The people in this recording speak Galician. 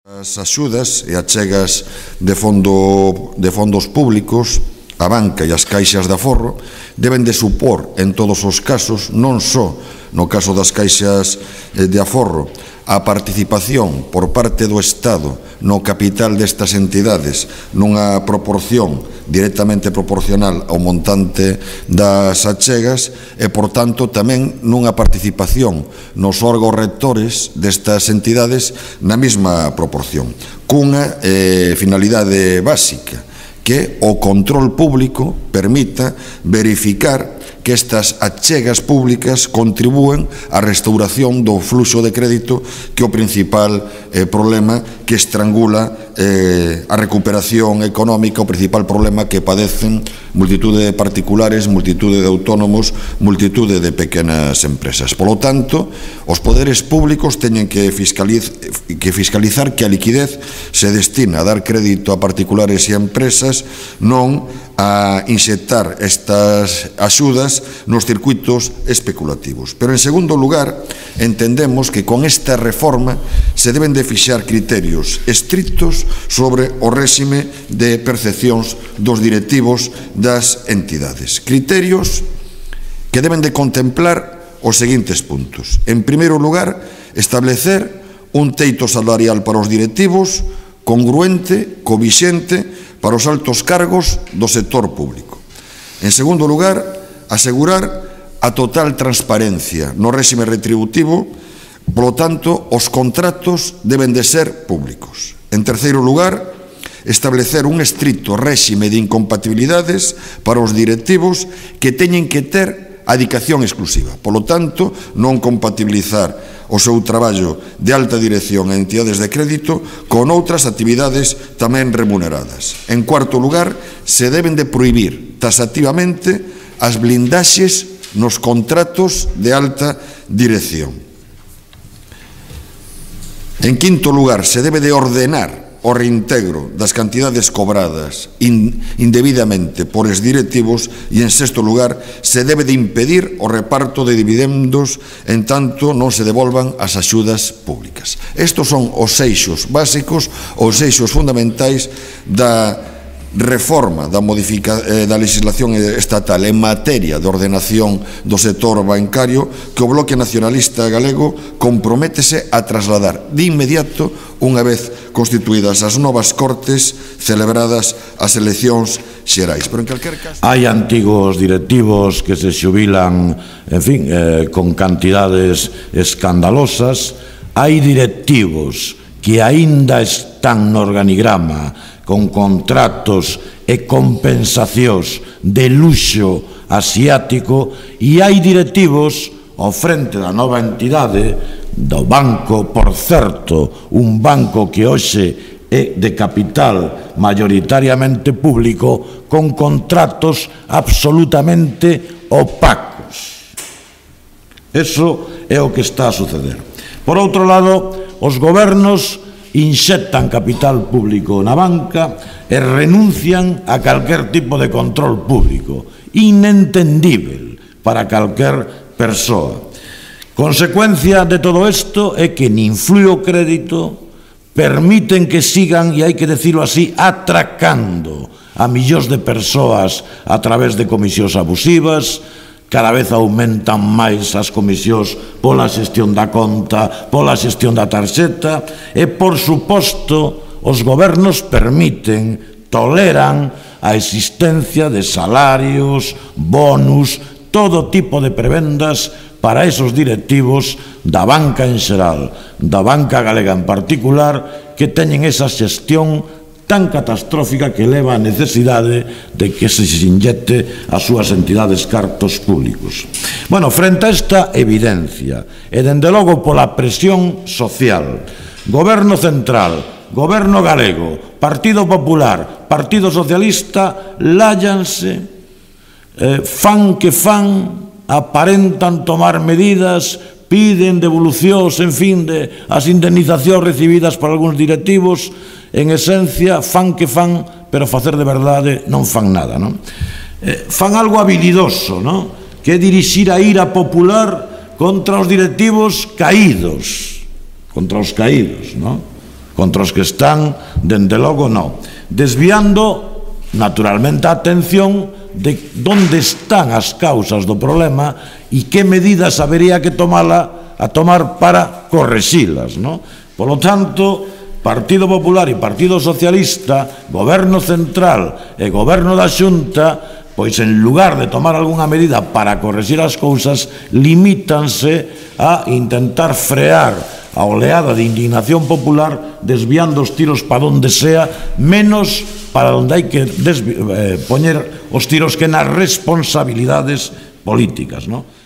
As axudas e achegas de fondos públicos a banca e as caixas de aforro deben de supor en todos os casos, non só no caso das caixas de aforro, a participación por parte do Estado no capital destas entidades nunha proporción directamente proporcional ao montante das achegas e, por tanto, tamén nunha participación nos órgãos rectores destas entidades na mesma proporción, cunha finalidade básica, que o control público permita verificar que estas achegas públicas contribúen á restauración do fluxo de crédito, que é o principal problema que estrangula a recuperación económica, o principal problema que padecen multitude de particulares, multitude de autónomos, multitude de pequenas empresas. Polo tanto, os poderes públicos teñen que fiscalizar que a liquidez se destina a dar crédito a particulares e a empresas, non a inxectar estas axudas nos circuitos especulativos. Pero, en segundo lugar, entendemos que con esta reforma se deben de fixar criterios estritos sobre o réxime de percepcións dos directivos das entidades. Criterios que deben de contemplar os seguintes puntos. En primeiro lugar, establecer un teito salarial para os directivos congruente co vixente para os altos cargos do sector público. En segundo lugar, asegurar a total transparencia no réxime retributivo, polo tanto, os contratos deben de ser públicos. En terceiro lugar, establecer un estricto réxime de incompatibilidades para os directivos que teñen que ter adicación exclusiva. Polo tanto, non compatibilizar o seu traballo de alta dirección en entidades de crédito con outras actividades tamén remuneradas. En cuarto lugar, se deben de prohibir taxativamente as blindaxes nos contratos de alta dirección. En quinto lugar, se debe de ordenar o reintegro das cantidades cobradas indebidamente por os directivos e, en sexto lugar, se debe de impedir o reparto de dividendos en tanto non se devolvan as axudas públicas. Estes son os eixos básicos, os eixos fundamentais da reforma da legislación estatal en materia de ordenación do sector bancario que o Bloque Nacionalista Galego comprométese a trasladar de inmediato unha vez constituídas as novas cortes celebradas as eleccións xerais. Pero en calquer caso, hai antigos directivos que se xubilan, en fin, con cantidades escandalosas. Hai directivos que aínda están no organigrama con contratos e compensacións de luxo asiático, e hai directivos ao frente da nova entidade do banco, por certo, un banco que hoxe é de capital mayoritariamente público, con contratos absolutamente opacos. Eso é o que está a suceder. Por outro lado, os gobernos inxectan capital público na banca e renuncian a calquer tipo de control público, inentendível para calquer persoa. Consecuencia de todo isto é que nin flúe o crédito, permiten que sigan, e hai que decirlo así, atracando a millóns de persoas a través de comisións abusivas. Cada vez aumentan máis as comisións pola xestión da conta, pola xestión da tarxeta e, por suposto, os gobernos permiten, toleran a existencia de salarios, bonus, todo tipo de prebendas para esos directivos da banca en xeral, da banca galega en particular, que teñen esa xestión tan catastrófica que leva a necesidade de que se inyecte as súas entidades cartos públicos. Bueno, frente a esta evidencia, e dende logo pola presión social, Goberno Central, Goberno Galego, Partido Popular, Partido Socialista, lállanse, fan que fan, aparentan tomar medidas, piden devolucións, en fin, as indemnizacións recibidas por algúns directivos. En esencia, fan que fan, pero facer de verdade non fan nada, non? Fan algo habilidoso, non? Que é dirixir a ira popular contra os directivos caídos, non? Contra os que están, dende logo, non. Desviando, naturalmente, a atención de onde están as causas do problema e que medidas habería que tomar para correxilas, non? Polo tanto, Partido Popular e Partido Socialista, Goberno Central e Goberno da Xunta, pois en lugar de tomar algunha medida para correxir as cousas, limítanse a intentar frear a oleada de indignación popular desviando os tiros para onde sea, menos para onde hai que poñer os tiros, que nas responsabilidades políticas, non?